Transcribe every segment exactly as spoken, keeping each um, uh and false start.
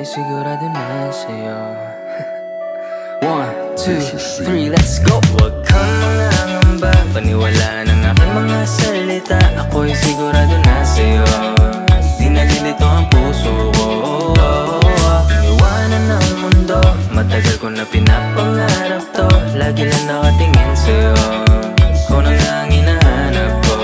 ako'y sigurado na sa'yo. One, two, three, let's go! Huwag kang mangangamba, paniwalaan ang aking mga salita. Ako'y sigurado na sa'yo, di nalilito ang puso ko. Iniwanan ng mundo, matagal ko na pinapangarap to. Lagi lang nakatingin sa'yo, ikaw na nga ang hinahanap ko.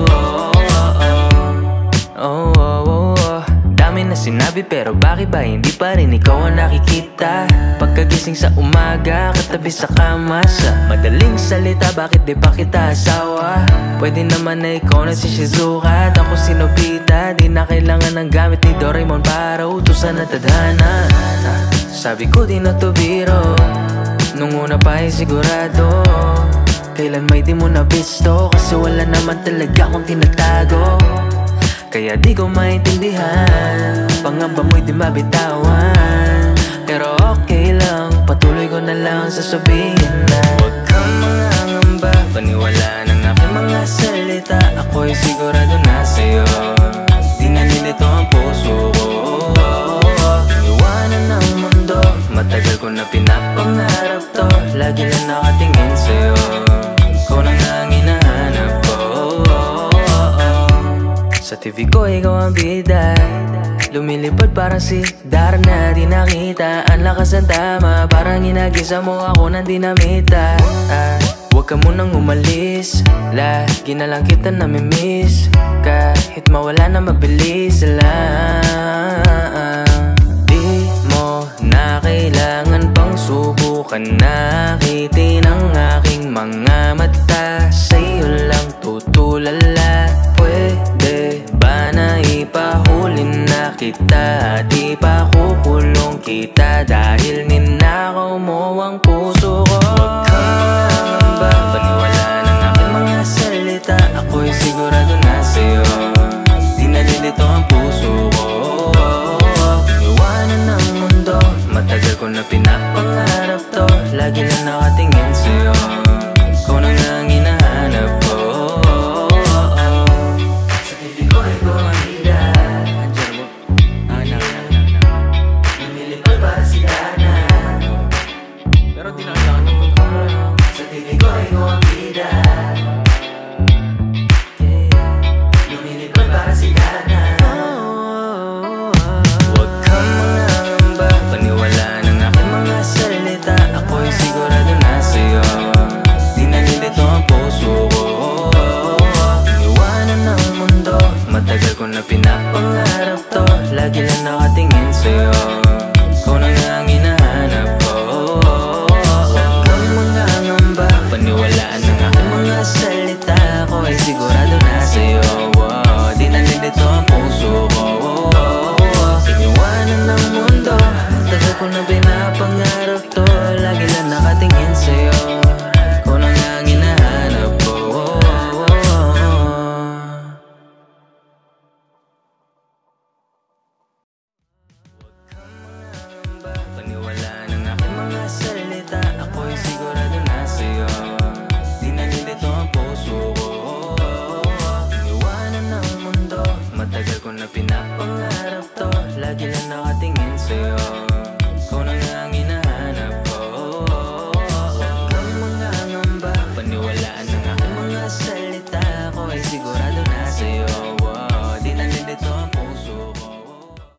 Oh, oh, oh, oh. Dami na sinabi pero bakit ba hindi pa rin ikaw ang nakikita? Pagkagising sa umaga, katabi sa kama, sa madaling salita, bakit di pa kita asawa? Pwede naman na ikaw na si Shizuka at ako si Nobita. Di na kailangan ng gamit ni Doraemon para utusan at tadhana. Sabi ko di na to biro, nung una pa ay sigurado. Kailan may di mo nabisto, kasi wala naman talaga akong tinatago. Kaya di ko maintindihan, pangamba mo'y di mabitawan. Pero okay lang, patuloy ko na lang sasabihin na huwag kang mangangamba, paniwalaan ang aking mga salita. Ako'y sigurado na sa'yo, di nalilito ang puso ko. Iniwanan ng mundo, matagal ko na pinapangarap to. Lagi lang nakatingin sa'yo, ikaw na nga ang hinahanap ko. Sa T V ko ikaw ang bida, lumilipad parang si Darna. Di nakita ang lakas ng tama, parang ginagisa mo ako ng dinamita. ah, Huwag ka munang umalis, lagi na lang kita namimiss. Kahit mawala na mabilis lang, di mo na kailangan pang subukan. Nakitin ang aking mga mata, sa'yo lang tutulala. Pwede ba na ipahuli na kita? Di pa kukulong kita dahil ninakaw mo ang puso ko. Huwag kang mangangamba, paniwalaan ang aking mga salita. Ako'y sigurado na sa'yo, di nalilito ang puso ko. Iniwanan ng mundo, matagal ko na pinapangarap to. Lagi lang nakatingin sa'yo, ikaw na nga ang hinahanap ko. Matagal ko na pinapangarap to, lagi lang nakatingin sa'yo, ikaw na nga ang hinahanap ko. Huwag kang mangangamba, paniwalaan ang aking mga salita. Ako ay sigurado na sa'yo, oh, di nalilito ang puso ko. Iniwanan ng mundo, matagal ko na pinapangarap to. Lagi lang nakatingin sa'yo, ikaw na nga ang hinahanap ko. Paniwalaan ang aking mga salita. Ako'y sigurado na sa'yo, di nalilito ang puso ko. Iniwanan ng mundo, matagal ko na pinapangarap.